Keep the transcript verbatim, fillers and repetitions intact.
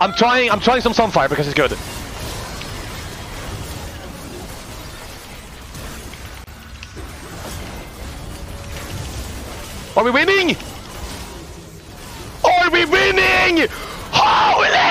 I'm trying. I'm trying some Sunfire because it's good. Are we winning? Are we winning? Holy!